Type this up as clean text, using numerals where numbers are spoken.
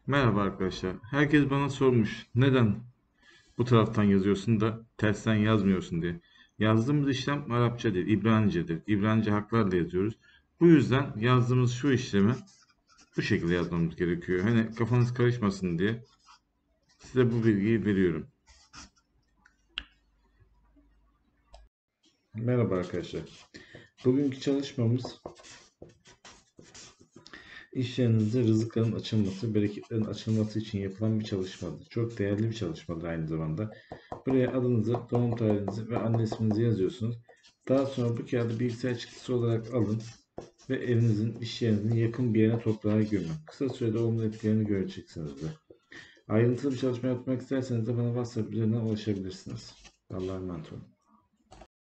Merhaba arkadaşlar. Herkes bana sormuş. Neden bu taraftan yazıyorsun da tersten yazmıyorsun diye. Yazdığımız işlem Arapça değil, İbranice'dir. İbranice harflerle yazıyoruz. Bu yüzden yazdığımız şu işlemi bu şekilde yazmamız gerekiyor. Hani kafanız karışmasın diye size bu bilgiyi veriyorum. Merhaba arkadaşlar. Bugünkü çalışmamız iş yerinizde rızıkların açılması, bereketlerin açılması için yapılan bir çalışmadır. Çok değerli bir çalışmadır aynı zamanda. Buraya adınızı, doğum tarihinizi ve anne isminizi yazıyorsunuz. Daha sonra bu kağıdı bilgisayar çıktısı olarak alın ve evinizin, iş yerinizin yakın bir yerine toprağa gömün. Kısa sürede olumlu etkilerini göreceksinizdir. Ayrıntılı bir çalışma yapmak isterseniz de bana WhatsApp üzerinden ulaşabilirsiniz. Allah'a emanet olun.